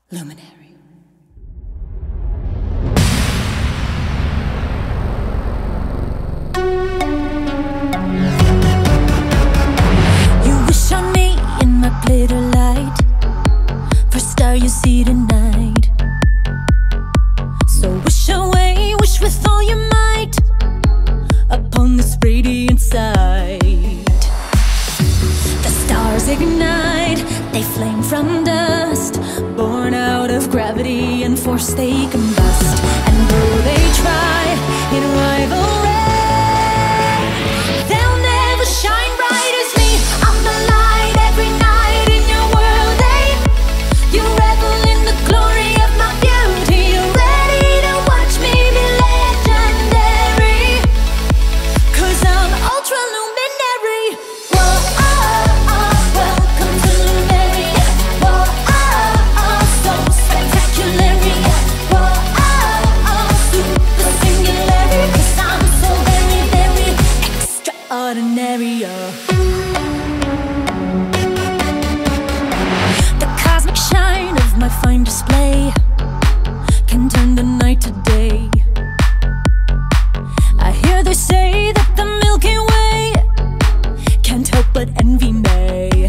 Luminary. You wish on me in my glitter light, first star you see tonight. So wish away, wish with all your might upon this radiant sight. The stars ignite, they flame from dust, born out of gravity and force they combust. And though they try in rivalry, they'll never shine bright as me. I'm the light every night in your world, eh? You revel in the glory of my beauty. You're ready to watch me be legendary, 'cause I'm ultraluminary. Whoa, oh, oh, welcome to Luminary. Whoa, oh, oh, so spectacular. Whoa, oh, oh, super singular, 'cause I'm so very, very extraordinary. The cosmic shine of my fine display can turn the night to day. I hear they say that the Milky Way can't help but envy me.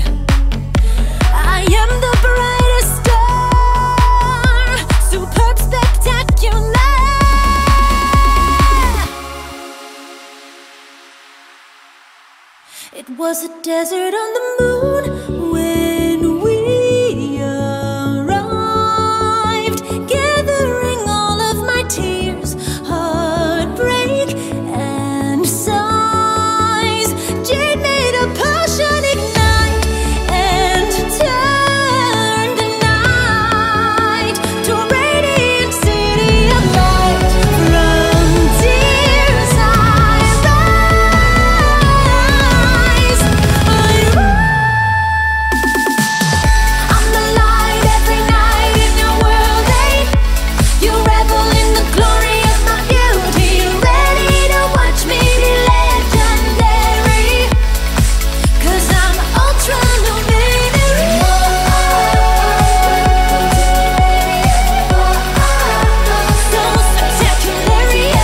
I am the brightest star, superb, spectacular. It was a desert on the moon when we arrived, gathering all of my tears, heartbreak and sighs. Jade made a passion ignite and turned the night to a radiant city of light. From tears I rise, I'm the light every night in your world, eh? You revel in the glory of my beauty. You're ready to watch me be legendary, 'cause I'm ultraluminary. So spectacular,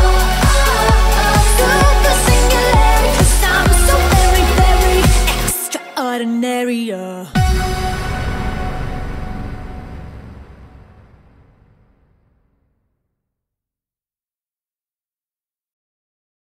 super singular, 'cause I'm so very, very extraordinary.